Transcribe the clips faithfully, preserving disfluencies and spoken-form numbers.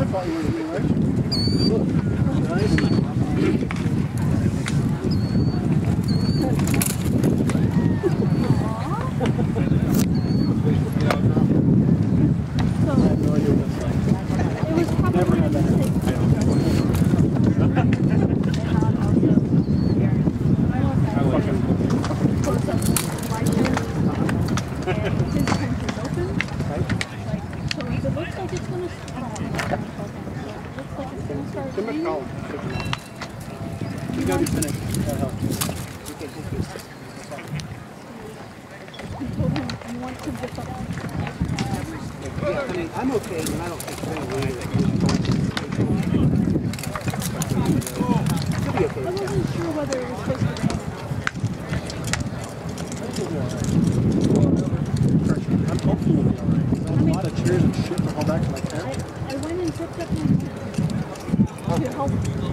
thought you were in the election. Look, nice. I have no idea what that's like. It was probably never had that. You gotta be finished. That helps. You told him you want to get up. Yeah, I mean, I'm okay when I don't take any way. You'll be okay. I wasn't sure whether it was supposed to rain. I'm hopeful we'll be alright. I have a lot of chairs and shit to haul back to my tent. I, I went and picked up my to help push it together.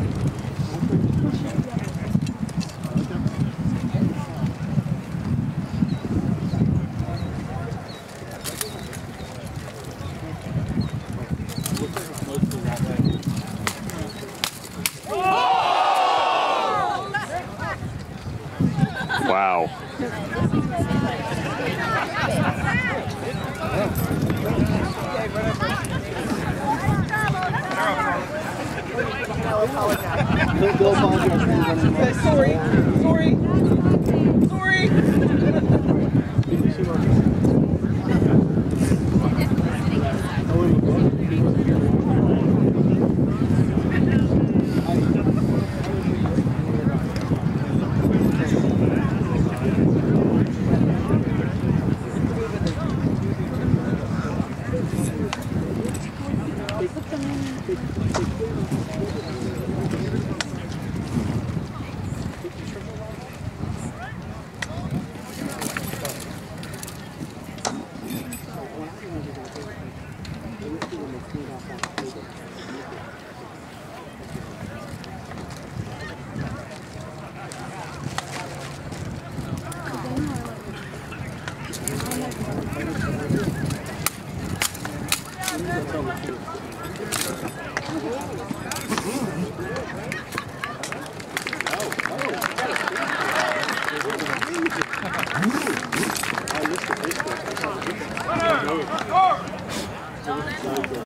Wow. Sorry, sorry, sorry.